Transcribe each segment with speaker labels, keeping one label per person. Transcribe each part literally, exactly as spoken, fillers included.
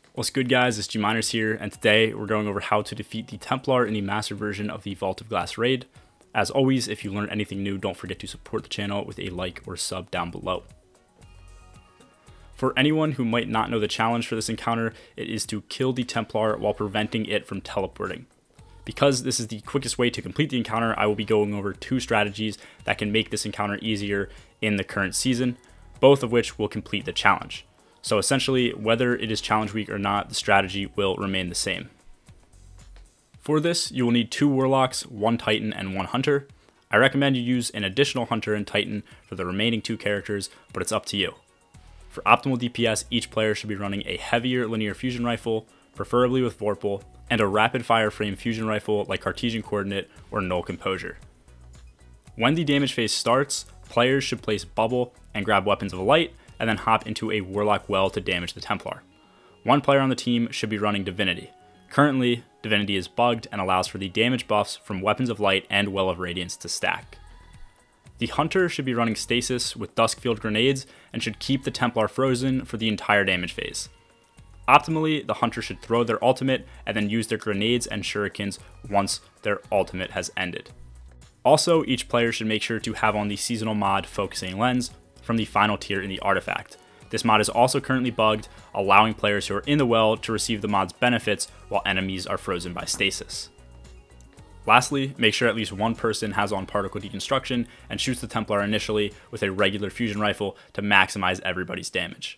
Speaker 1: What's good, guys? It's G Miners here, and today we're going over how to defeat the Templar in the master version of the Vault of Glass raid. As always, if you learned anything new, don't forget to support the channel with a like or sub down below. For anyone who might not know the challenge for this encounter, it is to kill the Templar while preventing it from teleporting. Because this is the quickest way to complete the encounter, I will be going over two strategies that can make this encounter easier in the current season, both of which will complete the challenge. So essentially, whether it is challenge week or not, the strategy will remain the same. For this, you will need two Warlocks, one Titan, and one Hunter. I recommend you use an additional Hunter and Titan for the remaining two characters, but it's up to you. For optimal D P S, each player should be running a heavier linear fusion rifle, preferably with Vorpal, and a rapid fire frame fusion rifle like Cartesian Coordinate or Null Composure. When the damage phase starts, players should place Bubble and grab Weapons of Light, and then hop into a Warlock Well to damage the Templar. One player on the team should be running Divinity. Currently, Divinity is bugged and allows for the damage buffs from Weapons of Light and Well of Radiance to stack. The Hunter should be running Stasis with Duskfield grenades and should keep the Templar frozen for the entire damage phase. Optimally, the Hunter should throw their ultimate and then use their grenades and shurikens once their ultimate has ended. Also, each player should make sure to have on the seasonal mod Focusing Lens from the final tier in the artifact. This mod is also currently bugged, allowing players who are in the well to receive the mod's benefits while enemies are frozen by stasis. Lastly, make sure at least one person has on particle deconstruction and shoots the Templar initially with a regular fusion rifle to maximize everybody's damage.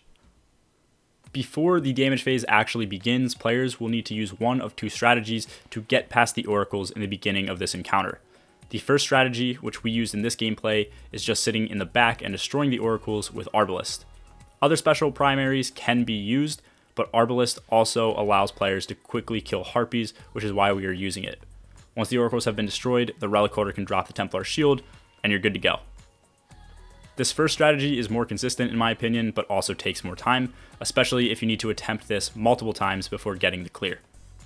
Speaker 1: Before the damage phase actually begins, players will need to use one of two strategies to get past the oracles in the beginning of this encounter. The first strategy, which we used in this gameplay, is just sitting in the back and destroying the oracles with Arbalest. Other special primaries can be used, but Arbalest also allows players to quickly kill Harpies, which is why we are using it. Once the oracles have been destroyed, the Relic Holder can drop the Templar shield, and you're good to go. This first strategy is more consistent in my opinion, but also takes more time, especially if you need to attempt this multiple times before getting the clear.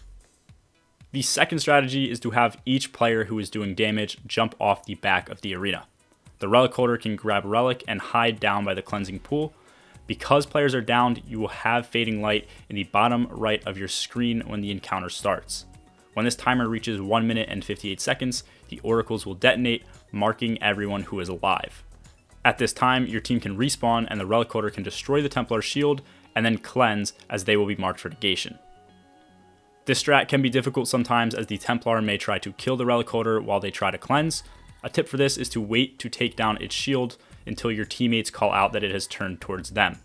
Speaker 1: The second strategy is to have each player who is doing damage jump off the back of the arena. The Relic Holder can grab Relic and hide down by the cleansing pool. Because players are downed, you will have Fading Light in the bottom right of your screen when the encounter starts. When this timer reaches one minute and fifty-eight seconds, the oracles will detonate, marking everyone who is alive. At this time, your team can respawn and the Relic Holder can destroy the Templar shield and then cleanse, as they will be marked for negation. This strat can be difficult sometimes, as the Templar may try to kill the Relic Holder while they try to cleanse. A tip for this is to wait to take down its shield until your teammates call out that it has turned towards them.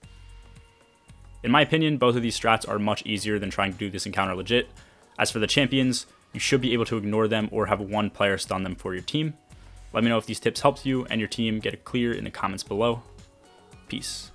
Speaker 1: In my opinion, both of these strats are much easier than trying to do this encounter legit. As for the champions, you should be able to ignore them or have one player stun them for your team. Let me know if these tips helped you and your team. Get it clear in the comments below. Peace.